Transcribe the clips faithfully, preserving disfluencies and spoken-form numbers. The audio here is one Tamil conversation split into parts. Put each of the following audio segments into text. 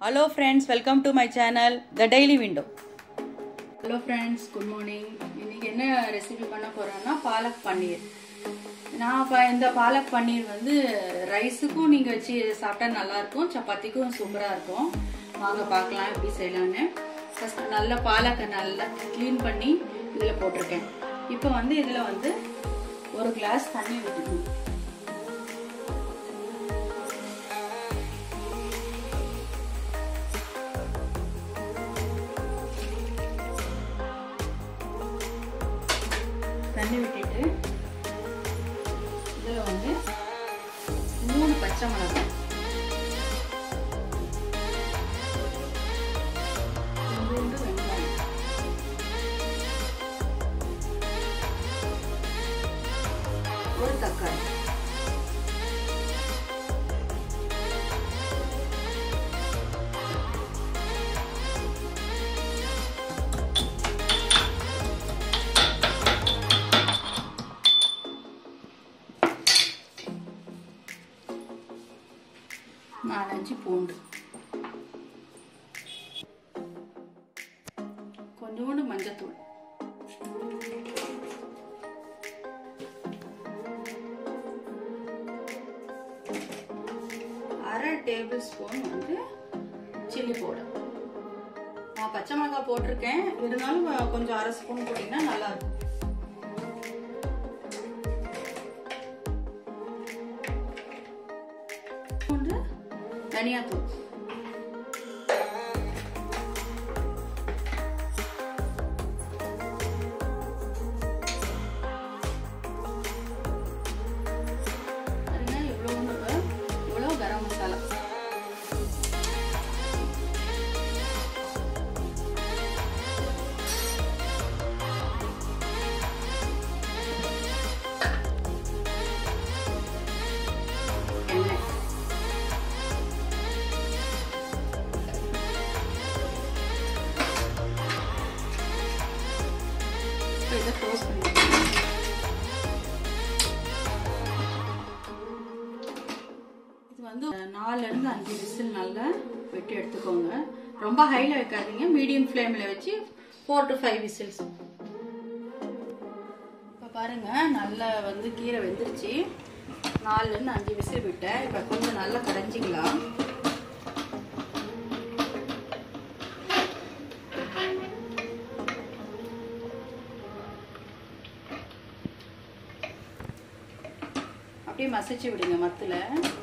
Hello friends, welcome to my channel The Daily Window. Hello friends, good morning. இன்னைக்கு என்ன ரெசிபி பண்ண போறேன்னா பாலக் பன்னீர். நான் இப்ப இந்த பாலக் பன்னீர் வந்து ரைஸுக்கும் நீங்க வச்சு சாப்பிட்டா நல்லா இருக்கும், சப்பாத்திக்கும் சூப்பரா இருக்கும். வாங்க பார்க்கலாம் எப்படி செய்யலாம்னு. ஃபர்ஸ்ட் நல்ல பாலக்கை நல்லா க்ளீன் பண்ணி இதுல போட்டுருக்கேன். இப்போ வந்து இதுல வந்து ஒரு கிளாஸ் தண்ணி ஊத்திக்கணும். தண்ணி விட்டுட்டு இதுல வந்து மூணு பச்சை மிளகாய், கொஞ்சோண்டு வெங்காயம், ஒரு தக்காளி, நாலஞ்சு பூண்டு, கொஞ்சோண்டு மஞ்சத்தூள், அரை டேபிள் ஸ்பூன் வந்து சில்லி பவுடர். நான் பச்சை மிளகாய் போட்டிருக்கேன், இருந்தாலும் கொஞ்சம் அரை ஸ்பூன் போட்டீங்கன்னா நல்லா இருக்கும். தனியாத்தூள், இவ்வளவு கரம் மசாலா, இதை க்ளோஸ் பண்ணிடுங்க. இது வந்து நாலுல இருந்து அஞ்சு விசில் நல்லா வெட்டி எடுத்துக்கோங்க. ரொம்ப ஹைல வைக்காதீங்க, மீடியம் ஃப்ளேம்ல வச்சு ஃபோர் டு ஃபைவ் விசில்ஸ். இப்போ பாருங்க நல்லா வந்து கீரை வெந்துருச்சு. நாலுல இருந்து அஞ்சு விசில் விட்டேன். இப்போ கொஞ்சம் நல்லா கரைஞ்சிக்கலாம். அப்படியே மசிச்சு விடுங்க மத்துல.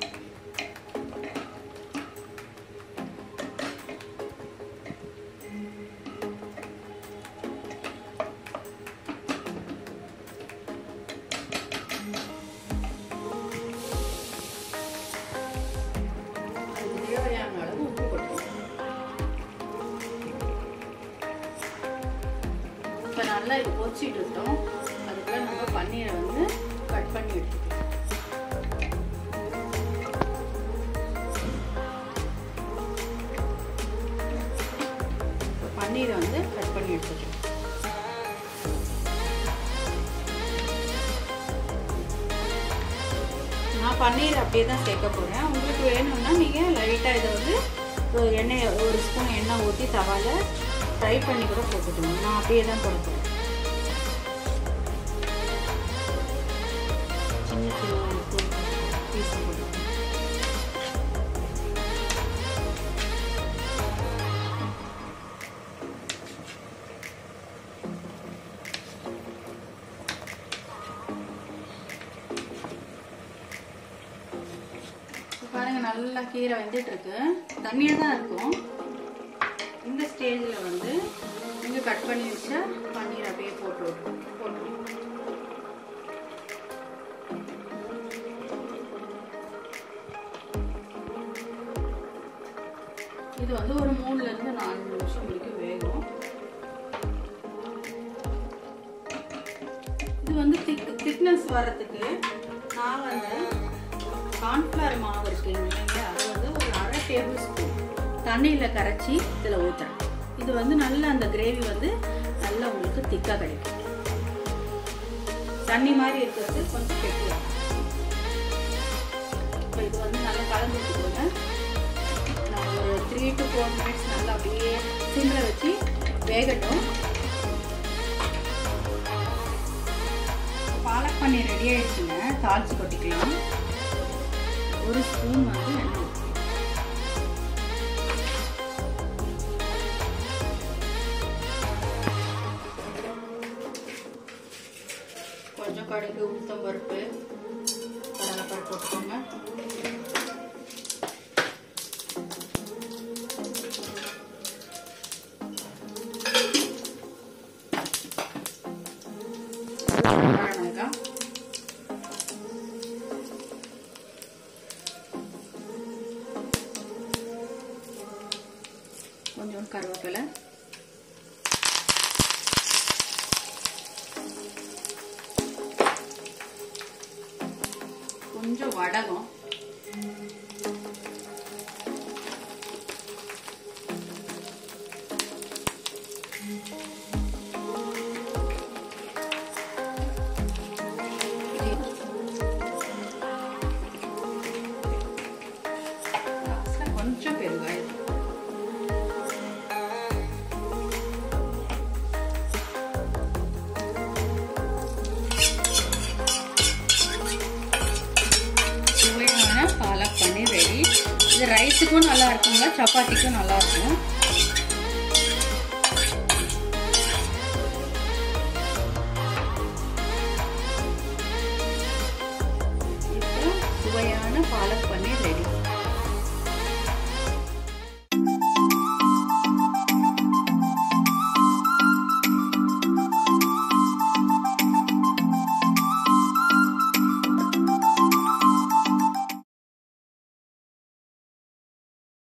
தேவையான அளவு உப்பு போட்டுருங்க. இப்ப நல்லா இது கொதிச்சுட்டு இருக்கோம். அதுக்குள்ள நம்ம பன்னீரை வந்து கட் பண்ணி எடுத்துக்கலாம். பன்னீரை வந்து கட் பண்ணி எடுத்துக்கலாம். நான் பன்னீர் அப்படியே தான் சேர்க்க போறேன். உங்களுக்கு வேணும்னா நீங்க லைட்டா இதை வந்து எண்ணெய் ஒரு ஸ்பூன் எண்ணெய் ஊற்றி தவால ஃப்ரை பண்ணி கூட போட்டுக்கணும். நான் அப்படியே தான் போட போறேன். சின்ன சின்ன பீஸ் போட்டு பாருங்க. நல்லா கீரை வெந்துட்டு இருக்கு, தண்ணியா தான் இருக்கும். இந்த ஸ்டேஜ்ல வந்து நீங்க கட் பண்ணி வச்ச பன்னீர் அப்படியே போட்டு போட்டு இது வந்து ஒரு மூணுல இருந்து நாலு நிமிஷம் வரைக்கும் வேகும். இது வந்து திக் திக்னஸ் வர்றதுக்கு நான் வந்து கார்ன்ஃப்ளவர் மாவு இருக்கு இல்லைங்க, அது வந்து ஒரு அரை டேபிள் ஸ்பூன் தண்ணியில கரைச்சி இதுல ஊத்துறேன். இது வந்து நல்ல அந்த கிரேவி வந்து நல்லா உங்களுக்கு திக்கா கிடைக்கும். தண்ணி மாதிரி இருக்கிறது கொஞ்சம் கெட்டியா. இப்போ இது வந்து நல்லா கலந்து விட்டுக்கோங்க. நான் ஒரு three three to four minutes நல்லா அப்படியே சிம்மில் வச்சு வேகட்டும். பாலக் பன்னீர் ரெடி ஆயிடுச்சுங்க. தாளிச்சு கொட்டிக்கலாம். ஒரு ஸ்பூன் வந்து எண்ணெய், கொஞ்சம் கடுகு, உளுத்தம் பருப்பு, கடலைப்பருப்பு போட்டுக்கோங்க. மிளகாய், கொஞ்சம் கருவேப்பிலை, கொஞ்சம் வடகம், கொஞ்சம் பெருங்காயம், பாலக் பன்னீர் ரெடி. இது ரைஸுக்கும் நல்லா இருக்குங்க, சப்பாத்திக்கும் நல்லா இருக்கும். இப்போ சுவையான பாலக்